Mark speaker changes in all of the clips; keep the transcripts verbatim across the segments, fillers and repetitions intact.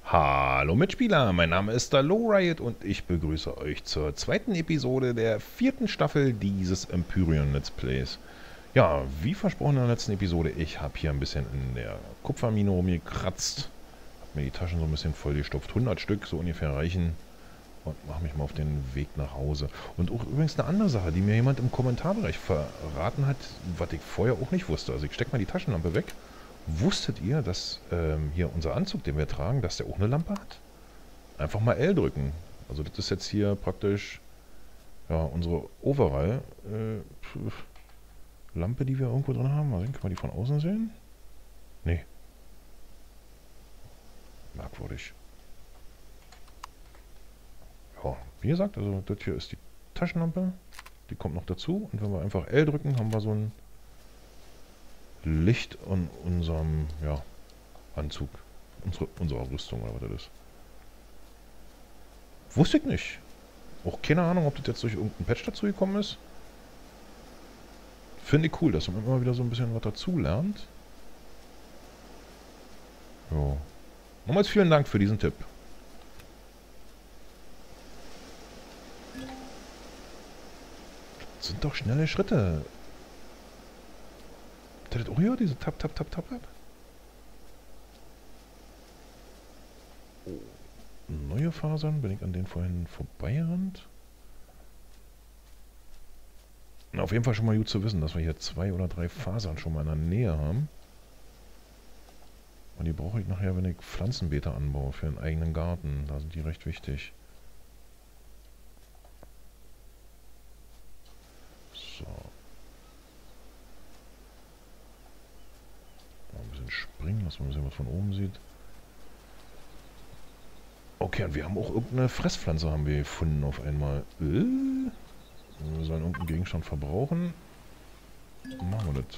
Speaker 1: Hallo Mitspieler, mein Name ist der Lowriot und ich begrüße euch zur zweiten Episode der vierten Staffel dieses Empyrean Let's Plays. Ja, wie versprochen in der letzten Episode, ich habe hier ein bisschen in der Kupfermine rumgekratzt, habe mir die Taschen so ein bisschen vollgestopft, hundert Stück so ungefähr reichen und mache mich mal auf den Weg nach Hause. Und auch übrigens eine andere Sache, die mir jemand im Kommentarbereich verraten hat, was ich vorher auch nicht wusste. Also ich stecke mal die Taschenlampe weg. Wusstet ihr, dass ähm, hier unser Anzug, den wir tragen, dass der auch eine Lampe hat? Einfach mal L drücken. Also das ist jetzt hier praktisch ja, unsere Overall äh, Lampe, die wir irgendwo drin haben. Mal sehen, kann man die von außen sehen? Nee. Merkwürdig. Ja, wie gesagt, also das hier ist die Taschenlampe. Die kommt noch dazu. Und wenn wir einfach L drücken, haben wir so ein Licht an unserem ja, Anzug. Unsere, unserer Rüstung oder was das ist. Wusste ich nicht. Auch keine Ahnung, ob das jetzt durch irgendein Patch dazu gekommen ist. Finde ich cool, dass man immer wieder so ein bisschen was dazu lernt. Ja. Nochmals vielen Dank für diesen Tipp. Das sind doch schnelle Schritte. Habt ihr das auch hier? Diese Tap, Tap, Tap, Tap, Tap? Neue Fasern, bin ich an denen vorhin vorbeigerannt? Na, auf jeden Fall schon mal gut zu wissen, dass wir hier zwei oder drei Fasern schon mal in der Nähe haben. Und die brauche ich nachher, wenn ich Pflanzenbeete anbaue für einen eigenen Garten. Da sind die recht wichtig. So. Mal ein bisschen springen, dass man ein bisschen was von oben sieht. Okay, und wir haben auch irgendeine Fresspflanze haben wir gefunden auf einmal. Äh? Wir sollen irgendeinen Gegenstand verbrauchen. Machen wir das.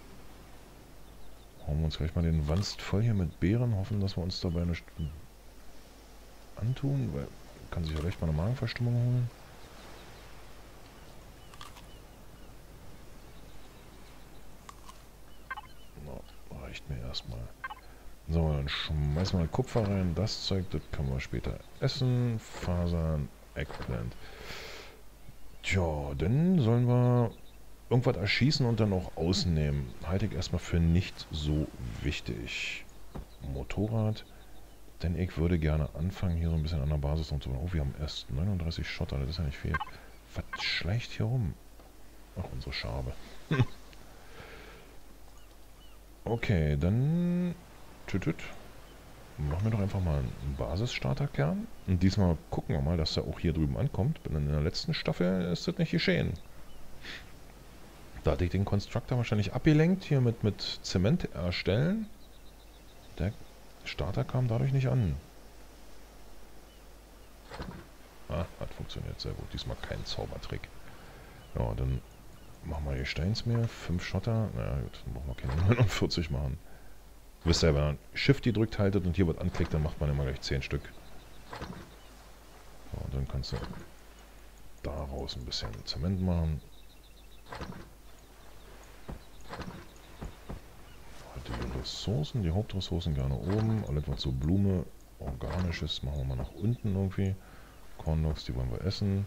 Speaker 1: Hauen wir uns gleich mal den Wanst voll hier mit Beeren. Hoffen, dass wir uns dabei nicht antun, weil kann sich ja leicht mal eine Magenverstimmung holen. Na, reicht mir erstmal. So, dann schmeißen wir Kupfer rein. Das Zeug, das können wir später essen. Fasern, Eggplant. Tja, dann sollen wir irgendwas erschießen und dann auch ausnehmen. Halte ich erstmal für nicht so wichtig. Motorrad. Denn ich würde gerne anfangen, hier so ein bisschen an der Basis und so. Oh, wir haben erst neununddreißig Schotter, das ist ja nicht viel. Was schleicht hier rum? Ach, unsere Schabe. Okay, dann tütüt. Machen wir doch einfach mal einen Basisstarterkern. Und diesmal gucken wir mal, dass er auch hier drüben ankommt. Denn in der letzten Staffel ist das nicht geschehen. Da hatte ich den Constructor wahrscheinlich abgelenkt, hier mit, mit Zement erstellen. Der Starter kam dadurch nicht an. Ah, hat funktioniert sehr gut. Diesmal kein Zaubertrick. Ja, dann machen wir hier Steinsmeer. fünf Schotter. Naja, gut, dann brauchen wir keine neunundvierzig machen. Wisst ihr, wenn man Shift gedrückt haltet und hier was anklickt, dann macht man immer gleich zehn Stück. So, und dann kannst du daraus ein bisschen Zement machen. Die Ressourcen, die Hauptressourcen gerne oben. Alles was so Blume, organisches, machen wir mal nach unten irgendwie. Cornlogs, die wollen wir essen.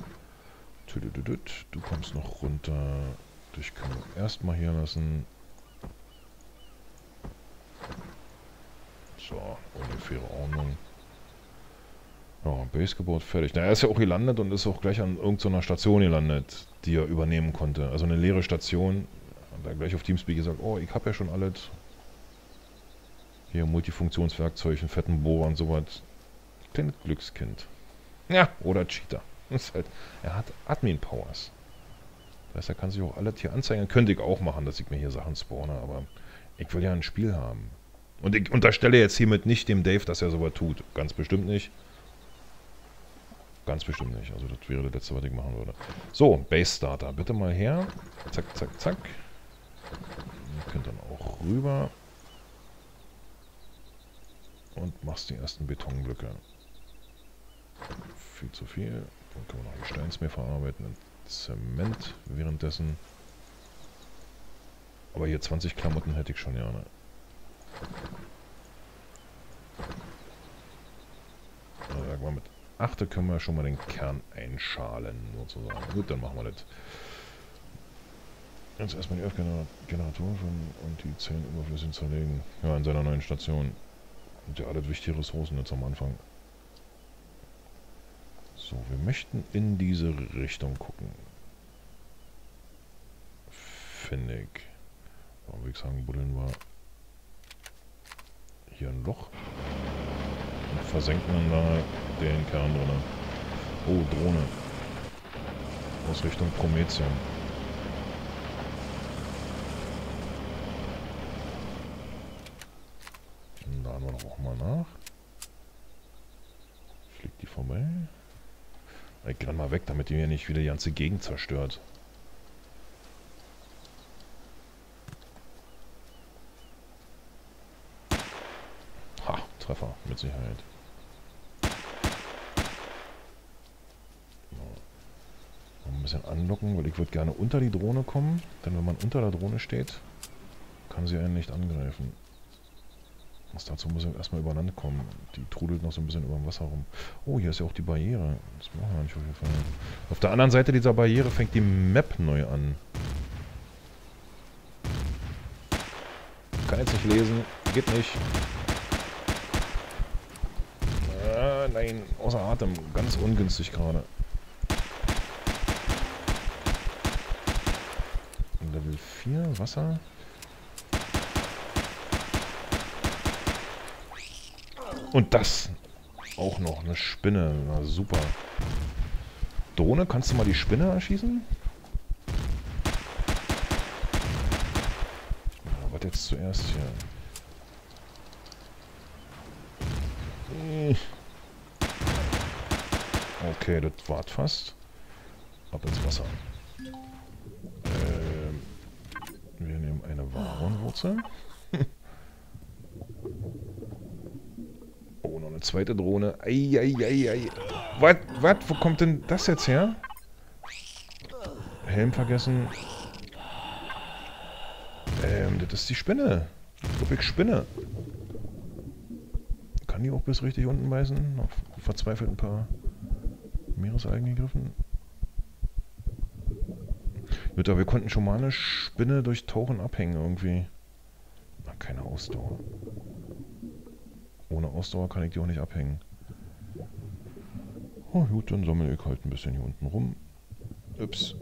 Speaker 1: Du kommst noch runter. Dich können wir erstmal hier lassen. So, ungefähre Ordnung. Ja, Base gebaut, fertig. Na, er ist ja auch gelandet und ist auch gleich an irgendeiner Station gelandet, die er übernehmen konnte. Also eine leere Station. Hat er gleich auf Teamspeak gesagt, oh, ich habe ja schon alles. Hier Multifunktionswerkzeug, einen fetten Bohrer und sowas. Kleines Glückskind. Ja, oder Cheater. Das ist halt, er hat Admin-Powers. Das heißt, er kann sich auch alles hier anzeigen. Könnte ich auch machen, dass ich mir hier Sachen spawne, aber ich will ja ein Spiel haben. Und ich unterstelle jetzt hiermit nicht dem Dave, dass er sowas tut. Ganz bestimmt nicht. Ganz bestimmt nicht. Also das wäre das letzte, was ich machen würde. So, Base Starter. Bitte mal her. Zack, zack, zack. Ihr könnt dann auch rüber. Und machst die ersten Betonblöcke. Viel zu viel. Dann können wir noch die Steinsmeer verarbeiten. Und Zement währenddessen. Aber hier zwanzig Klamotten hätte ich schon gerne. Sag mal, mit acht können wir schon mal den Kern einschalen, sozusagen. Gut, dann machen wir das. Jetzt erstmal die elf Generatoren und die zehn überflüssigen zerlegen. Ja, in seiner neuen Station. Und ja, alles wichtige Ressourcen jetzt am Anfang. So, wir möchten in diese Richtung gucken. Finde ich. Da würde ich sagen, buddeln wir hier ein Loch. Und versenken dann da den Kern drin. Oh, Drohne. Aus Richtung Prometheum. Und laden wir doch auch mal nach. Fliegt die vorbei? Ich geh dann mal weg, damit die mir nicht wieder die ganze Gegend zerstört. Ha, Treffer, mit Sicherheit. So. Ein bisschen anlocken, weil ich würde gerne unter die Drohne kommen. Denn wenn man unter der Drohne steht, kann sie einen nicht angreifen. Was dazu muss ich erstmal über Land kommen. Die trudelt noch so ein bisschen über dem Wasser rum. Oh, hier ist ja auch die Barriere. Das brauchen wir nicht auf jeden Fall. Auf der anderen Seite dieser Barriere fängt die Map neu an. Kann jetzt nicht lesen. Geht nicht. Ah, nein, außer Atem. Ganz ungünstig gerade. Level vier, Wasser. Und das auch noch, eine Spinne. Na, super. Drohne, kannst du mal die Spinne erschießen? Ja, was jetzt zuerst hier? Okay, das wart fast. Ab ins Wasser. Ähm, wir nehmen eine Varonwurzel. Oh, noch eine zweite Drohne. Eieiei. Was? Was? Wo kommt denn das jetzt her? Helm vergessen. Ähm, das ist die Spinne. Rubik Spinne. Kann die auch bis richtig unten beißen? Noch verzweifelt ein paar Meeresalgen gegriffen. Gut, aber wir konnten schon mal eine Spinne durch Tauchen abhängen irgendwie. Na, keine Ausdauer. Ohne Ausdauer kann ich die auch nicht abhängen. Oh gut, dann sammle ich halt ein bisschen hier unten rum. Ups.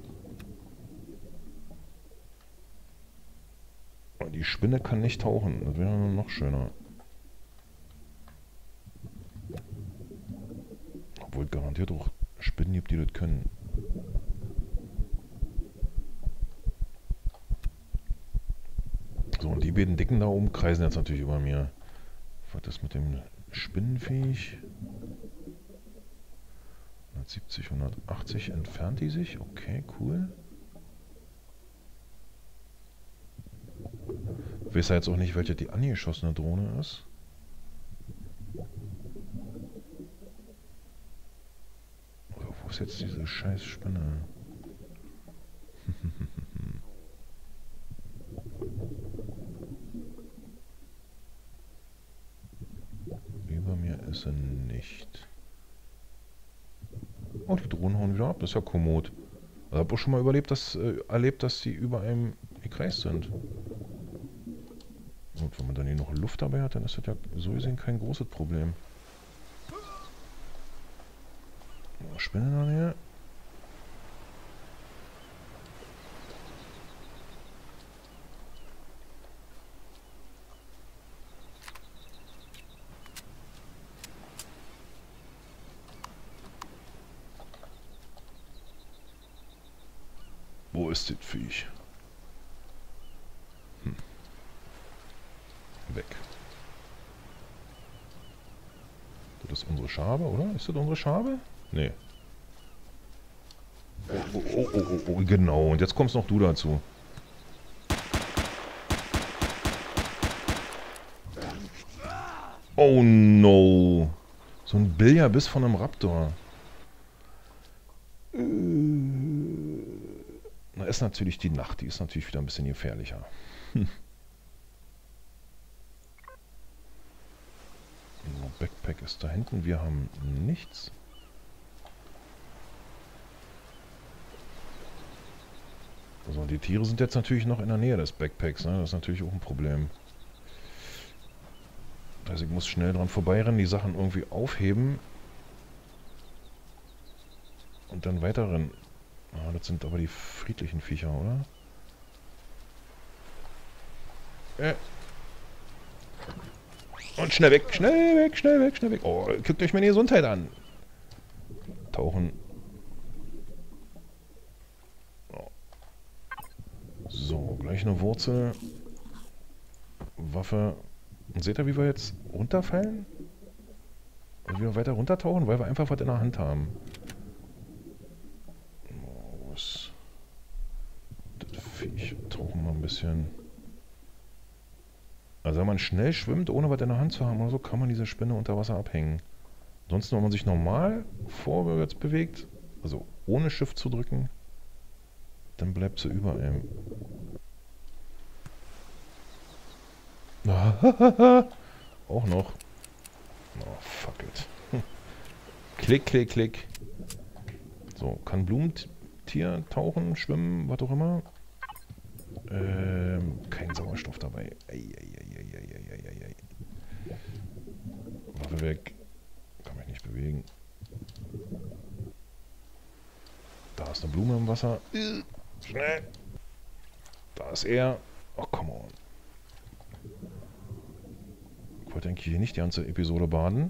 Speaker 1: Und die Spinne kann nicht tauchen. Das wäre noch schöner. Obwohl garantiert auch Spinnen gibt, die das können. So, und die beiden Dicken da oben kreisen jetzt natürlich über mir. Was ist mit dem Spinnenviech? hundertsiebzig, hundertachtzig entfernt die sich. Okay, cool. Ich weiß ja jetzt auch nicht, welche die angeschossene Drohne ist. Oder wo ist jetzt diese scheiß Spinne? Über mir ist sie nicht. Oh, die Drohnen hauen wieder ab. Das ist ja kommod. Ich habe auch schon mal überlebt, dass, äh, erlebt, dass sie über einem gekreist sind. Und wenn man dann hier noch Luft dabei hat, dann ist das ja so gesehen kein großes Problem. Oh, Spinne nachher. Wo ist das Viech? Hm. Weg. Das ist unsere Schabe, oder? Ist das unsere Schabe? Nee. Oh, oh, oh, oh, oh, oh, genau. Und jetzt kommst noch du dazu. Oh no. So ein Billardbiss von einem Raptor. Na, ist natürlich die Nacht. Die ist natürlich wieder ein bisschen gefährlicher. Hm. Backpack ist da hinten. Wir haben nichts. Also die Tiere sind jetzt natürlich noch in der Nähe des Backpacks, ne? Das ist natürlich auch ein Problem. Also ich muss schnell dran vorbeirennen, die Sachen irgendwie aufheben. Und dann weiterrennen. Ah, das sind aber die friedlichen Viecher, oder? Äh. Und schnell weg, schnell weg, schnell weg, schnell weg. Oh, guckt euch meine Gesundheit an. Tauchen. Oh. So, gleich eine Wurzel. Waffe. Und seht ihr, wie wir jetzt runterfallen? Und wie wir weiter runtertauchen, weil wir einfach was in der Hand haben. Oh, was? Das Viech. Tauchen wir ein bisschen. Also wenn man schnell schwimmt, ohne was in der Hand zu haben oder so, kann man diese Spinne unter Wasser abhängen. Ansonsten, wenn man sich normal vorwärts bewegt, also ohne Shift zu drücken, dann bleibt sie über einem. Auch noch. Oh, fuck it. Klick, klick, klick. So, kann Blumentier tauchen, schwimmen, was auch immer. Ähm, kein Sauerstoff dabei. Eieieiei. Waffe weg. Kann mich nicht bewegen. Da ist eine Blume im Wasser. Schnell. Da ist er. Oh, come on. Ich wollte eigentlich hier nicht die ganze Episode baden.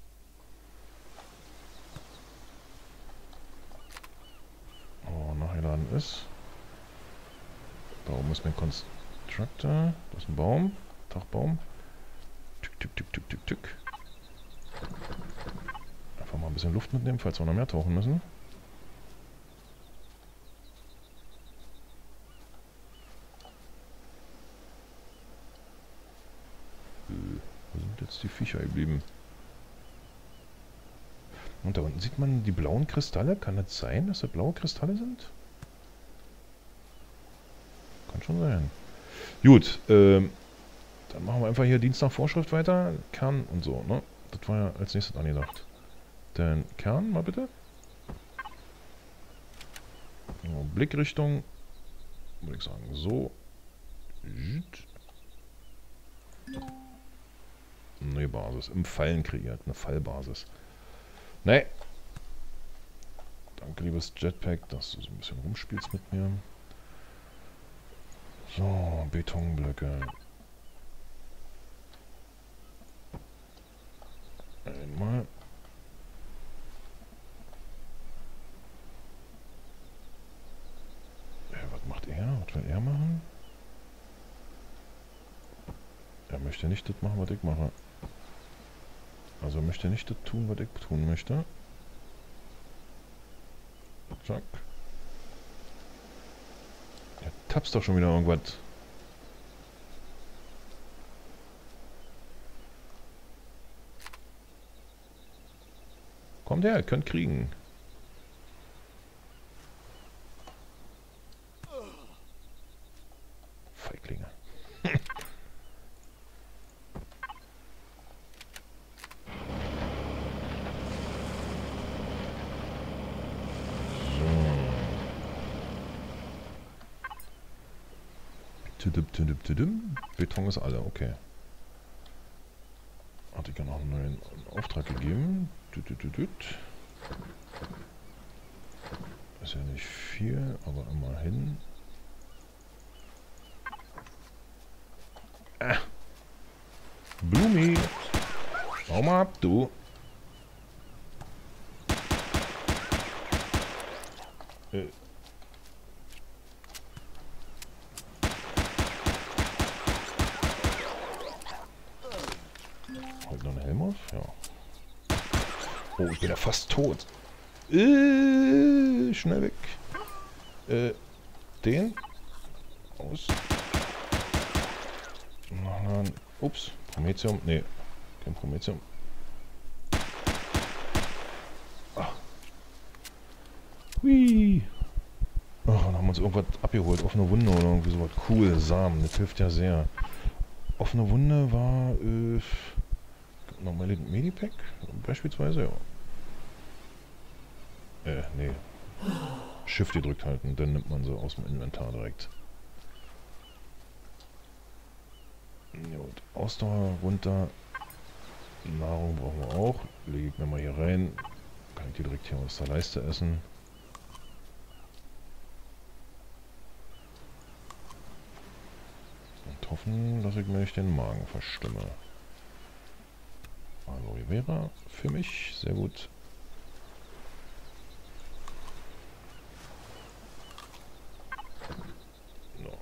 Speaker 1: Oh, nachgeladen ist. Da oben ist mein Constructor. Da ist ein Baum. Dachbaum. Tück, tück, tück, tück, tück, tück. Einfach mal ein bisschen Luft mitnehmen, falls wir noch mehr tauchen müssen. Wo sind jetzt die Viecher geblieben? Und da unten sieht man die blauen Kristalle. Kann das sein, dass das blaue Kristalle sind? Kann schon sein. Gut, ähm, dann machen wir einfach hier Dienst nach Vorschrift weiter. Kern und so, ne? Das war ja als nächstes angedacht. Dann Kern, mal bitte. So, Blickrichtung. Würde ich sagen, so. Neue Basis. Im Fallen kreiert. Eine Fallbasis. Nee. Danke, liebes Jetpack, dass du so ein bisschen rumspielst mit mir. So, Betonblöcke. Einmal. Ja, was macht er? Was will er machen? Er möchte nicht das machen, was ich mache. Also er möchte nicht das tun, was ich tun möchte. Zack. Er tappst doch schon wieder irgendwas. Kommt her, ihr könnt kriegen. Feiglinge. Beton ist alle, okay. Hatte ich ja noch einen neuen Auftrag gegeben. Ist ja nicht viel, aber immerhin. Ah. Blumi! Hau mal ab, du! Äh. Noch einen Helm auf? Ja. Oh, ich bin ja fast tot. Äh, schnell weg. Äh, den. Aus. Dann, ups, Prometheum. Nee, kein Prometheum. Ah. Hui. Ach, dann haben wir uns irgendwas abgeholt. Offene Wunde oder irgendwie sowas. Cool, Samen. Das hilft ja sehr. Offene Wunde war, äh... Nochmal den Medipack beispielsweise, ja. Äh, nee. Shift gedrückt halten, dann nimmt man sie aus dem Inventar direkt. Gut, Ausdauer runter. Nahrung brauchen wir auch. Lege ich mir mal hier rein. Kann ich die direkt hier aus der Leiste essen. Und hoffen, dass ich mir nicht den Magen verstimme. Aloe Vera für mich, sehr gut. No.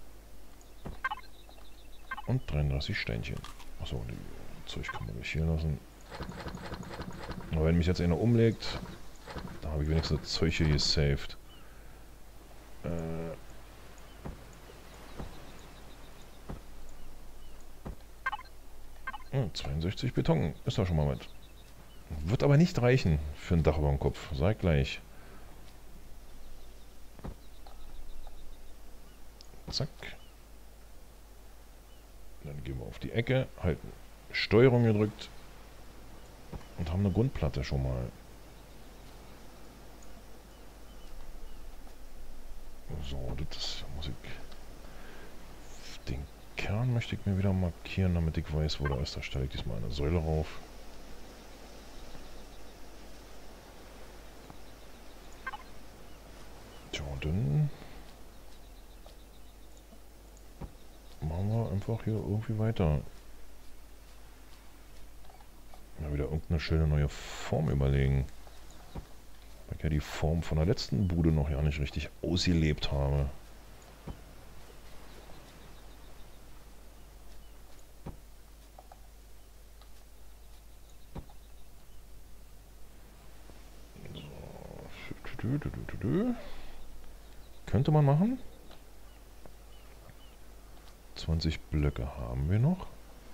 Speaker 1: Und dreiunddreißig Steinchen. Achso, die Zeug kann man nicht hier lassen. Aber wenn mich jetzt einer umlegt, da habe ich wenigstens das Zeug hier gesaved. Äh. Oh, zweiundsechzig Beton, ist da schon mal mit. Wird aber nicht reichen für ein Dach über dem Kopf, sag gleich. Zack. Dann gehen wir auf die Ecke, halten Steuerung gedrückt und haben eine Grundplatte schon mal. So, das muss ich... Den Kern möchte ich mir wieder markieren, damit ich weiß, wo der ist. Da stelle ich diesmal eine Säule rauf. Tja, und dann machen wir einfach hier irgendwie weiter. Mal wieder irgendeine schöne neue Form überlegen. Weil ich ja die Form von der letzten Bude noch ja nicht richtig ausgelebt habe. So. Könnte man machen. zwanzig Blöcke haben wir noch.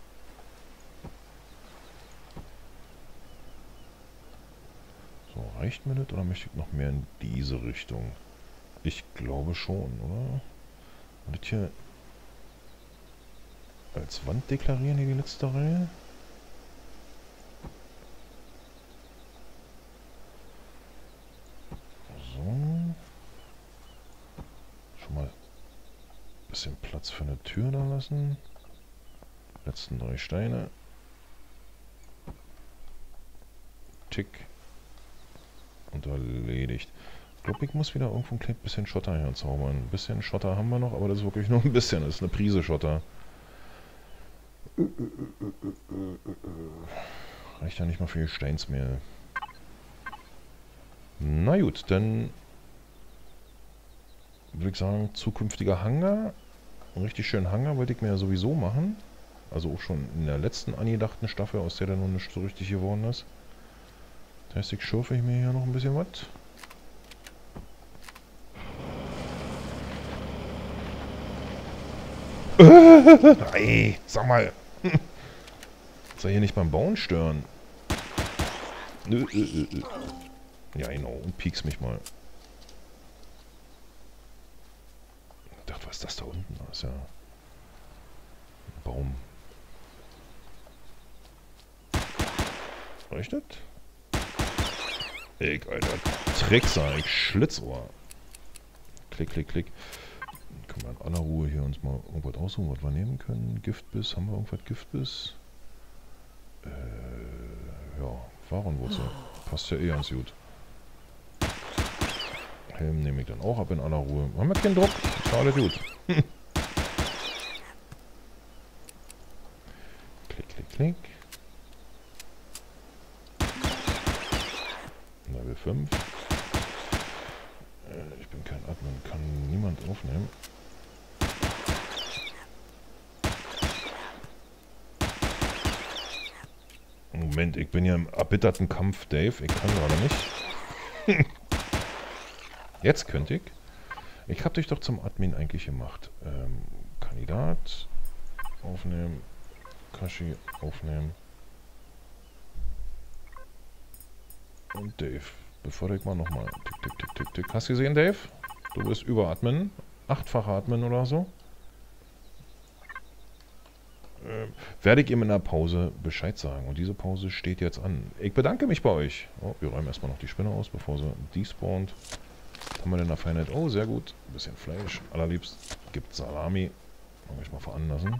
Speaker 1: So, reicht mir das oder möchte ich noch mehr in diese Richtung? Ich glaube schon, oder? Und das hier als Wand deklarieren, hier die letzte Reihe? So. Schon mal ein bisschen Platz für eine Tür da lassen. Letzten drei Steine. Tick. Und erledigt. Ich glaube, ich muss wieder irgendwo ein kleines bisschen Schotter herzaubern. Ein bisschen Schotter haben wir noch, aber das ist wirklich nur ein bisschen. Das ist eine Prise Schotter. Reicht ja nicht mal für Steinsmehl. Na gut, dann würde ich sagen, zukünftiger Hangar. Einen richtig schönen Hangar wollte ich mir ja sowieso machen. Also auch schon in der letzten angedachten Staffel, aus der dann noch nicht so richtig geworden ist. Das heißt, ich schürfe ich mir hier noch ein bisschen was. Ey, sag mal. Soll hier nicht beim Bauen stören? Nö, äh, äh. Ja, genau. Und piekst mich mal. Ich dachte, was ist das da unten? Das ist ja ein Baum. Reicht das? Ich, Alter. Trickser, ich Schlitzohr. Klick, klick, klick. Können wir in aller Ruhe hier uns mal irgendwas aussuchen, was wir nehmen können. Giftbiss, haben wir irgendwas Giftbiss? Äh, ja, Warenwurzel. Passt ja eh ganz gut. Helm nehme ich dann auch ab in aller Ruhe. Haben wir keinen Druck? Ist alles gut. Klick, klick, klick. Level fünf. Äh, ich bin kein Admin, kann niemand aufnehmen. Moment, ich bin ja im erbitterten Kampf, Dave. Ich kann gerade nicht. Jetzt könnte ich. Ich habe dich doch zum Admin eigentlich gemacht. Ähm, Kandidat aufnehmen. Kashi aufnehmen. Und Dave. Bevor ich mal nochmal. Tick, tick, tick, tick, tick. Hast du gesehen, Dave? Du bist über Admin. Achtfacher Admin oder so. äh, werde ich ihm in der Pause Bescheid sagen. Und diese Pause steht jetzt an. Ich bedanke mich bei euch. Oh, wir räumen erstmal noch die Spinne aus, bevor sie despawnt. Was haben wir denn da Feinheit? Oh, sehr gut. Ein bisschen Fleisch. Allerliebst gibt Salami. Wollen wir mal veranlassen.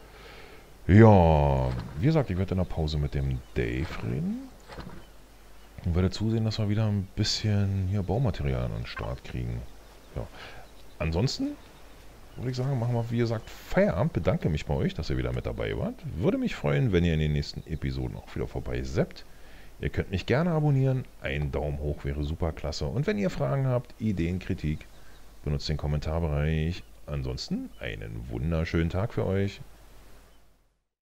Speaker 1: Ja, wie gesagt, ich werde in der Pause mit dem Dave reden. Und werde zusehen, dass wir wieder ein bisschen hier Baumaterial an den Start kriegen. Ja. Ansonsten würde ich sagen, machen wir, wie gesagt, Feierabend. Bedanke mich bei euch, dass ihr wieder mit dabei wart. Würde mich freuen, wenn ihr in den nächsten Episoden auch wieder vorbei seppt. Ihr könnt mich gerne abonnieren. Ein Daumen hoch wäre super klasse. Und wenn ihr Fragen habt, Ideen, Kritik, benutzt den Kommentarbereich. Ansonsten einen wunderschönen Tag für euch.